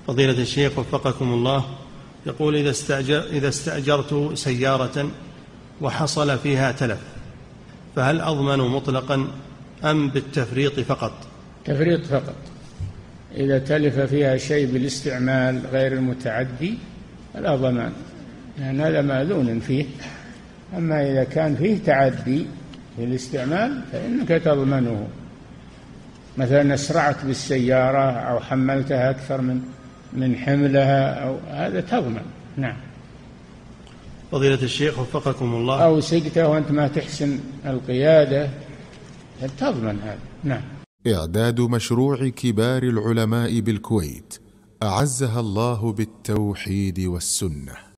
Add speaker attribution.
Speaker 1: فضيلة الشيخ وفقكم الله، يقول إذا استأجرت سيارة وحصل فيها تلف فهل أضمن مطلقا أم بالتفريط فقط؟
Speaker 2: تفريط فقط. إذا تلف فيها شيء بالاستعمال غير المتعدي فلا ضمان، لأن هذا مأذون فيه. أما إذا كان فيه تعدي في الاستعمال فإنك تضمنه، مثلا أسرعت بالسيارة أو حملتها أكثر من حملها أو هذا تضمن. نعم.
Speaker 1: فضيلة الشيخ وفقكم الله،
Speaker 2: أو سقته وأنت ما تحسن القيادة تضمن هذا. نعم.
Speaker 3: إعداد مشروع كبار العلماء بالكويت أعزها الله بالتوحيد والسنة.